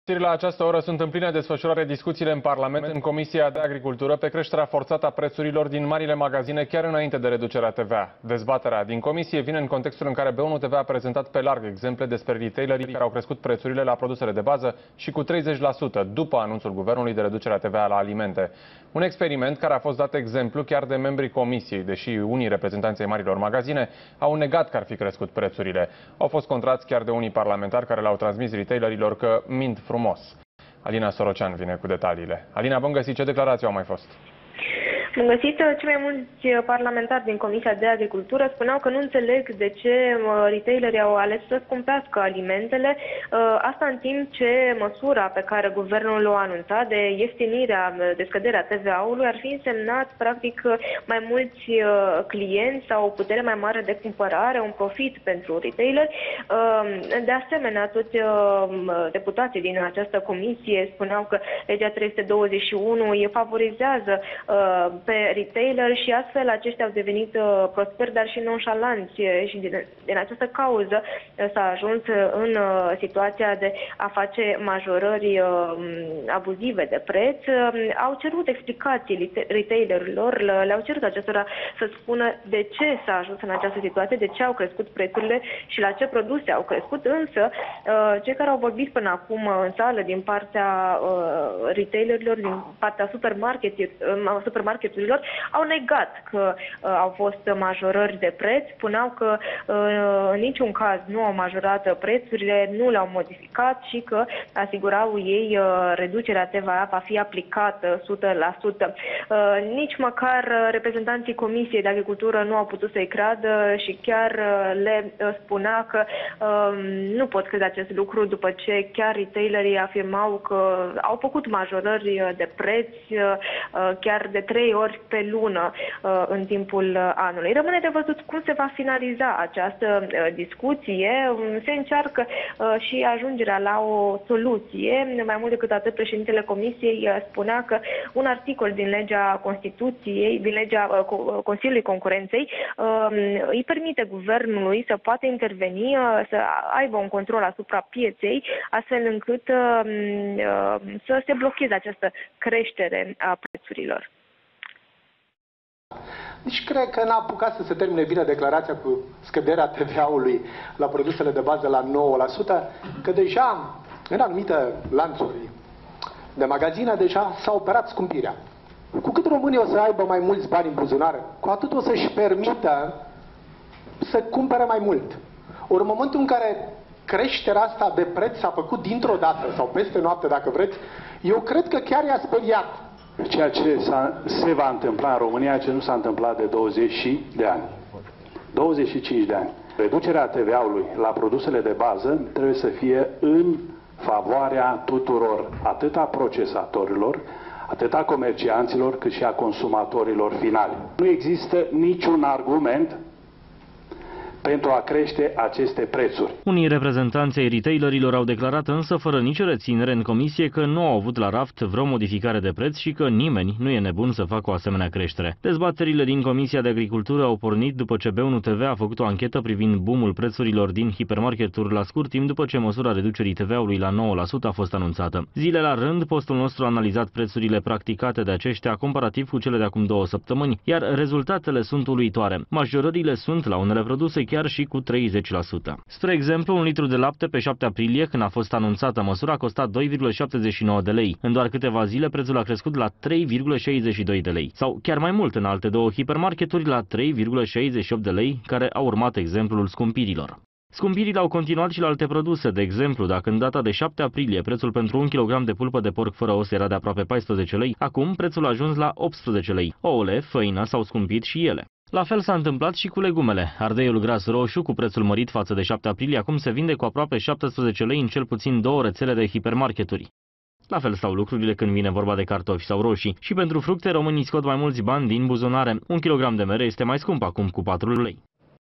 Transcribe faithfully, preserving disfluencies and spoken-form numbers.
La această oră sunt în plină desfășurare discuțiile în Parlament, în Comisia de Agricultură, pe creșterea forțată a prețurilor din marile magazine chiar înainte de reducerea T V A. Dezbaterea din comisie vine în contextul în care B unu T V a prezentat pe larg exemple despre retailerii care au crescut prețurile la produsele de bază și cu treizeci la sută după anunțul guvernului de reducerea T V A la alimente. Un experiment care a fost dat exemplu chiar de membrii comisiei, deși unii reprezentanți ai marilor magazine au negat că ar fi crescut prețurile. Au fost contrați chiar de unii parlamentari care le-au transmis retailerilor că mint frumos. Alina Sorocean vine cu detaliile. Alina, bun găsit, ce declarații au mai fost? Bun găsit, cei mai mulți parlamentari din Comisia de Agricultură spuneau că nu înțeleg de ce retailerii au ales să scumpească alimentele, asta în timp ce măsura pe care guvernul o anunța de ieftinirea, de scăderea T V A-ului ar fi însemnat practic mai mulți clienți sau o putere mai mare de cumpărare, un profit pentru retaileri. De asemenea, toți deputații din această comisie spuneau că legea trei sute douăzeci și unu îi favorizează pe retailer și astfel aceștia au devenit uh, prosperi, dar și nonșalanți și din, din această cauză uh, s-a ajuns în uh, situația de a face majorări uh, abuzive de preț. Uh, au cerut explicații retailerilor, le-au cerut acestora să spună de ce s-a ajuns în această situație, de ce au crescut prețurile și la ce produse au crescut, însă uh, cei care au vorbit până acum uh, în sală din partea uh, retailerilor, din partea supermarketurilor, supermarket au negat că uh, au fost majorări de preț, spuneau că uh, în niciun caz nu au majorat prețurile, nu le-au modificat și că asigurau ei uh, reducerea T V A va fi aplicată o sută la sută. Uh, nici măcar uh, reprezentanții Comisiei de Agricultură nu au putut să-i creadă și chiar uh, le uh, spunea că uh, nu pot crede acest lucru după ce chiar retailerii afirmau că au făcut majorări de preț uh, chiar de trei ori pe lună uh, în timpul anului. Rămâne de văzut cum se va finaliza această uh, discuție. Se încearcă uh, și ajungerea la o soluție. Mai mult decât atât, președintele Comisiei uh, spunea că un articol din legea Constituției, din legea uh, Consiliului Concurenței, uh, îi permite guvernului să poată interveni, uh, să aibă un control asupra pieței, astfel încât uh, uh, să se blocheze această creștere a prețurilor. Nici cred că n-a apucat să se termine bine declarația cu scăderea T V A-ului la produsele de bază la nouă la sută, că deja în anumite lanțuri de magazine deja s-a operat scumpirea. Cu cât românii o să aibă mai mulți bani în buzunar, cu atât o să-și permită să cumpere mai mult. Ori în momentul în care creșterea asta de preț s-a făcut dintr-o dată sau peste noapte, dacă vreți, eu cred că chiar i-a speriat. Ceea ce se va întâmpla în România, ce nu s-a întâmplat de douăzeci de ani. douăzeci și cinci de ani. Reducerea T V A-ului la produsele de bază trebuie să fie în favoarea tuturor, atât a procesatorilor, atât a comercianților, cât și a consumatorilor finali. Nu există niciun argument pentru a crește aceste prețuri. Unii reprezentanți ai retailerilor au declarat însă fără nicio reținere în comisie că nu au avut la raft vreo modificare de preț și că nimeni nu e nebun să facă o asemenea creștere. Dezbaterile din Comisia de Agricultură au pornit după ce B unu T V a făcut o anchetă privind boomul prețurilor din hipermarketuri la scurt timp după ce măsura reducerii T V A-ului la nouă la sută a fost anunțată. Zile la rând, postul nostru a analizat prețurile practicate de aceștia comparativ cu cele de acum două săptămâni, iar rezultatele sunt uluitoare. Majorările sunt la unele produse chiar și cu treizeci la sută. Spre exemplu, un litru de lapte pe șapte aprilie, când a fost anunțată măsura, a costat doi virgulă șaptezeci și nouă de lei. În doar câteva zile, prețul a crescut la trei virgulă șaizeci și doi de lei. Sau chiar mai mult în alte două hipermarketuri, la trei virgulă șaizeci și opt de lei, care a urmat exemplul scumpirilor. Scumpirile au continuat și la alte produse. De exemplu, dacă în data de șapte aprilie prețul pentru un kilogram de pulpă de porc fără os era de aproape paisprezece lei, acum prețul a ajuns la optsprezece lei. Ouăle, făina s-au scumpit și ele. La fel s-a întâmplat și cu legumele. Ardeiul gras roșu, cu prețul mărit față de șapte aprilie, acum se vinde cu aproape șaptesprezece lei în cel puțin două rețele de hipermarketuri. La fel stau lucrurile când vine vorba de cartofi sau roșii. Și pentru fructe, românii scot mai mulți bani din buzunare. Un kilogram de mere este mai scump acum cu patru lei.